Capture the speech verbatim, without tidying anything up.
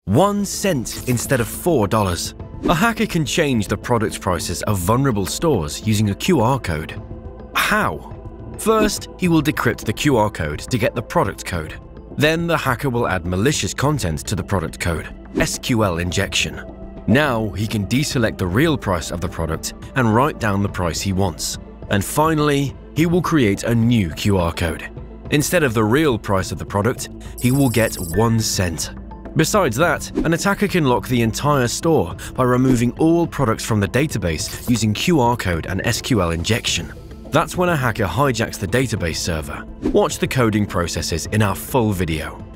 One cent instead of four dollars. A hacker can change the product prices of vulnerable stores using a Q R code. How? First, he will decrypt the Q R code to get the product code. Then the hacker will add malicious content to the product code, S Q L injection. Now he can deselect the real price of the product and write down the price he wants. And finally, he will create a new Q R code. Instead of the real price of the product, he will get one cent. Besides that, an attacker can lock the entire store by removing all products from the database using Q R code and S Q L injection. That's when a hacker hijacks the database server. Watch the coding processes in our full video.